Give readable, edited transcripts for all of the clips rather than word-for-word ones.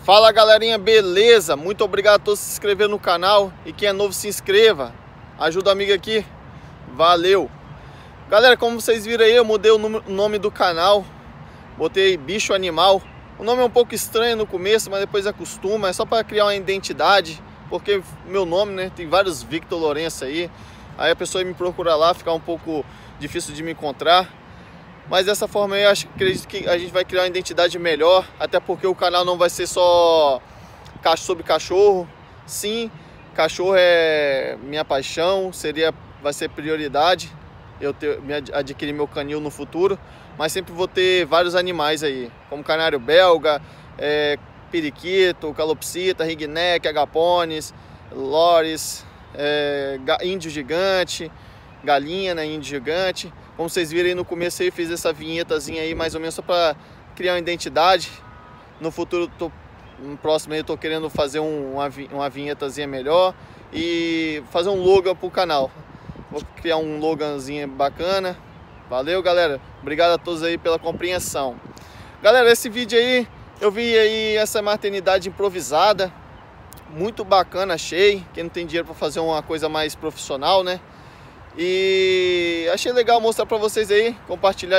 Fala galerinha, beleza? Muito obrigado a todos que se inscreveram no canal. E quem é novo, se inscreva. Ajuda o amigo aqui. Valeu. Galera, como vocês viram aí, eu mudei o nome do canal. Botei Bicho Animal. O nome é um pouco estranho no começo, mas depois acostuma. É só para criar uma identidade. Porque meu nome, né? Tem vários Victor Lourenço aí. Aí a pessoa me procura lá, fica um pouco difícil de me encontrar. Mas dessa forma aí, acredito que a gente vai criar uma identidade melhor. Até porque o canal não vai ser só sobre cachorro. Sim, cachorro é minha paixão, vai ser prioridade eu adquirir meu canil no futuro. Mas sempre vou ter vários animais aí, como canário belga, periquito, calopsita, ringneck, agapones, lores, índio gigante, galinha, né, índio gigante. Como vocês viram aí no começo aí, fiz essa vinhetazinha aí mais ou menos só para criar uma identidade. No futuro, no próximo aí, eu tô querendo fazer uma vinhetazinha melhor e fazer um logo pro canal. Vou criar um logozinho bacana. Valeu, galera. Obrigado a todos aí pela compreensão. Galera, esse vídeo aí, eu vi aí essa maternidade improvisada. Muito bacana, achei. Quem não tem dinheiro para fazer uma coisa mais profissional, né? E achei legal mostrar para vocês aí, compartilhar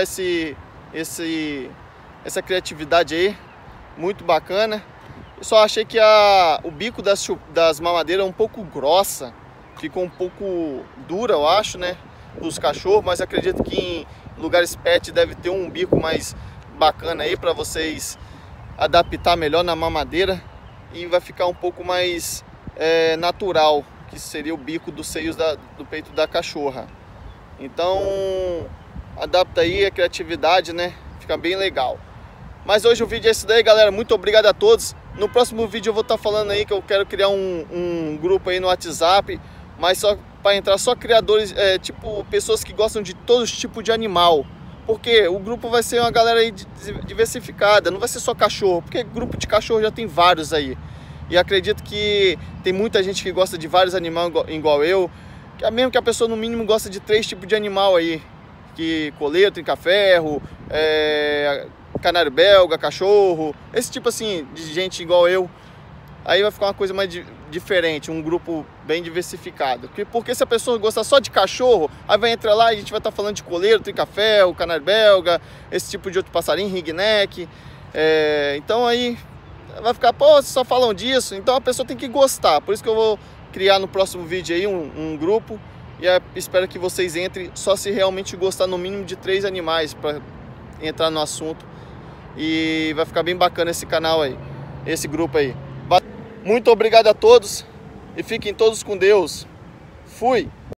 essa criatividade aí, muito bacana. Eu só achei que o bico das mamadeiras é um pouco grossa, ficou um pouco dura, eu acho, né, os cachorros, mas acredito que em lugares pet deve ter um bico mais bacana aí para vocês adaptar melhor na mamadeira e vai ficar um pouco mais natural, que seria o bico dos seios do peito da cachorra. Então adapta aí a criatividade, né? Fica bem legal. Mas hoje o vídeo é esse daí, galera. Muito obrigado a todos. No próximo vídeo eu vou estar falando aí que eu quero criar um grupo aí no WhatsApp, mas só para entrar só criadores, tipo pessoas que gostam de todos os tipos de animal. Porque o grupo vai ser uma galera aí diversificada, não vai ser só cachorro, porque grupo de cachorro já tem vários aí. E acredito que tem muita gente que gosta de vários animais igual eu, que é mesmo que a pessoa no mínimo gosta de 3 tipos de animal aí, que coleiro, trinca-ferro, canário belga, cachorro, esse tipo assim de gente igual eu. Aí vai ficar uma coisa mais diferente, um grupo bem diversificado. Porque se a pessoa gostar só de cachorro, aí vai entrar lá e a gente vai estar falando de coleiro, trinca-ferro, canário belga, esse tipo de outro passarinho, ringneck. Então aí vai ficar, pô, vocês só falam disso. Então a pessoa tem que gostar. Por isso que eu vou criar no próximo vídeo aí um grupo. E espero que vocês entrem só se realmente gostar no mínimo de 3 animais para entrar no assunto. E vai ficar bem bacana esse canal aí, esse grupo aí. Muito obrigado a todos e fiquem todos com Deus. Fui!